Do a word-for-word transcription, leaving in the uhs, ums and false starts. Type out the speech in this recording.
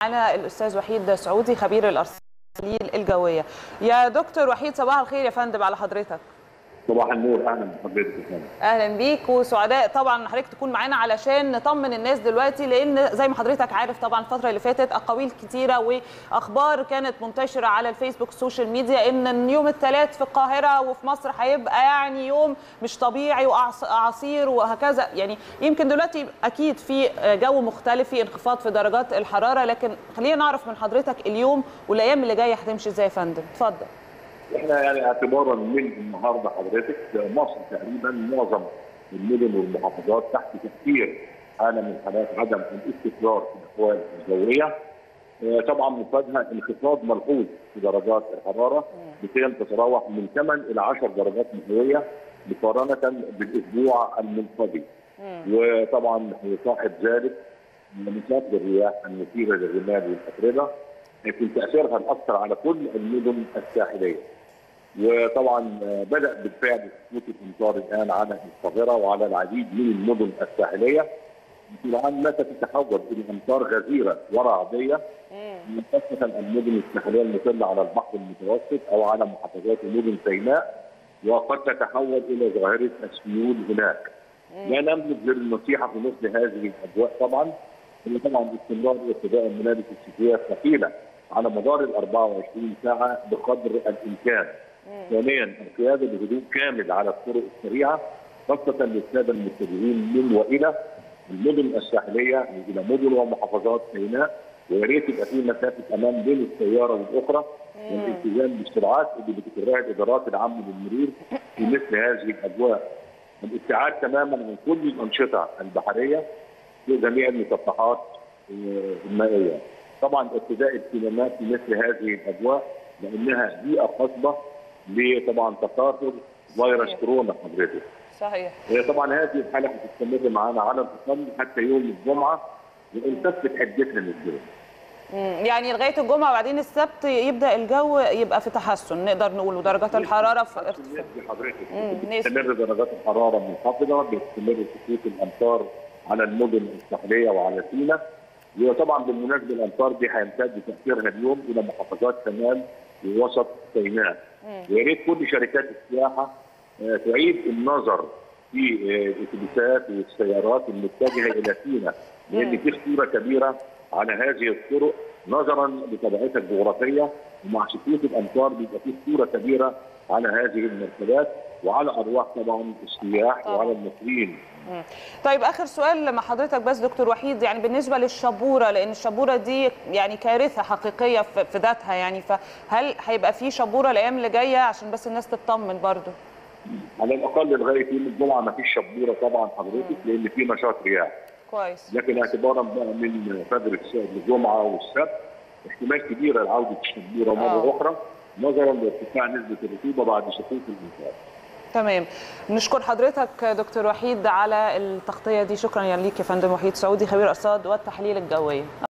معانا الاستاذ وحيد سعودي خبير الارصاد الجويه. يا دكتور وحيد صباح الخير يا فندم على حضرتك. صباح النور، اهلا بحضرتك يا فندم. اهلا بيك وسعداء طبعا حضرتك تكون معانا علشان نطمن الناس دلوقتي، لان زي ما حضرتك عارف طبعا الفتره اللي فاتت اقاويل كتيره واخبار كانت منتشره على الفيسبوك السوشيال ميديا ان يوم الثلاث في القاهره وفي مصر هيبقى يعني يوم مش طبيعي واعاصير وهكذا. يعني يمكن دلوقتي اكيد في جو مختلف، في انخفاض في درجات الحراره، لكن خلينا نعرف من حضرتك اليوم والايام اللي جايه هتمشي ازاي يا فندم. اتفضل. احنا يعني اعتبارا من النهارده حضرتك مصر تقريبا معظم المدن والمحافظات تحت تاثير حاله من حالات عدم الاستقرار في الاحوال الجويه. طبعا مفادها انخفاض ملحوظ في درجات الحراره بقيم تتراوح من ثمانية الى عشر درجات مئويه مقارنه بالاسبوع المنقضي. وطبعا يصاحب ذلك نشاط الرياح المثيره للرمال والاتربه، لكن تاثيرها الاكثر على كل المدن الساحليه. وطبعا بدا بالفعل سقوط الامطار الان على القاهره وعلى العديد من المدن الساحليه. الان متى تتحول الى امطار غزيره ورعديه خاصه المدن الساحليه المطله على البحر المتوسط او على محافظات مدن سيناء، وقد تتحول الى ظاهره السيول هناك. لا نملك غير النصيحه في مثل هذه الاجواء طبعا ان طبعا استمرار ارتداء الملابس الشتويه الثقيله على مدار ال أربعة وعشرين ساعه بقدر الامكان. ثانيا القياده بهدوء كامل على الطرق السريعه خاصه للساده المتجهين من والى المدن الساحليه الى مدن ومحافظات سيناء، ويا ريت يبقى في مسافه امان بين السياره والاخرى والالتزام بالسرعات اللي بتقرها الادارات العامه للمرور في مثل هذه الاجواء. الابتعاد تماما عن كل الانشطه البحريه في جميع المسطحات المائيه. طبعا ارتداء الكمامات في مثل هذه الاجواء لانها بيئه خصبه لطبعا تكاثر فيروس كورونا حضرتك. صحيح. طبعا هذه الحاله هتستمر معانا على الاقل حتى يوم الجمعه وان تثبت حدتها نسبيا. يعني لغايه الجمعه وبعدين السبت يبدا الجو يبقى في تحسن نقدر نقول، ودرجات الحراره في ارتفاع. حضرتك بتستمر درجات الحراره منخفضه، بتستمر سقوط الامطار على المدن الساحليه وعلى سيناء. وطبعا بالمناسبه الامطار دي هيمتد تاثيرها اليوم الى محافظات شمال ووسط سيناء. ويا ريت كل شركات السياحه تعيد النظر في الاتوبيسات والسيارات المتجهه الى سيناء، لان في خطوره كبيره على هذه الطرق نظرا لطبيعتها الجغرافيه، ومع سقوط الامطار بيبقى في خطوره كبيره على هذه المركبات وعلى ارواح طبعا السياح وعلى المصريين. طيب اخر سؤال مع حضرتك بس دكتور وحيد، يعني بالنسبه للشبوره، لان الشبوره دي يعني كارثه حقيقيه في ذاتها، يعني فهل هيبقى في شبوره الايام اللي جايه عشان بس الناس تطمن برضو؟ على الاقل لغايه يوم الجمعه ما فيش شبوره طبعا حضرتك، لان في نشاط رياح. كويس. لكن اعتبارا بقى من فجر الجمعه والسبت احتمال كبير لعوده الشبوره مره أوه. اخرى نظرا لارتفاع نسبه الرطوبه بعد سقوط الامطار. تمام. نشكر حضرتك دكتور وحيد على التغطيه دي. شكرا ليك يا فندم. وحيد سعودي خبير ارصاد والتحليل الجوي.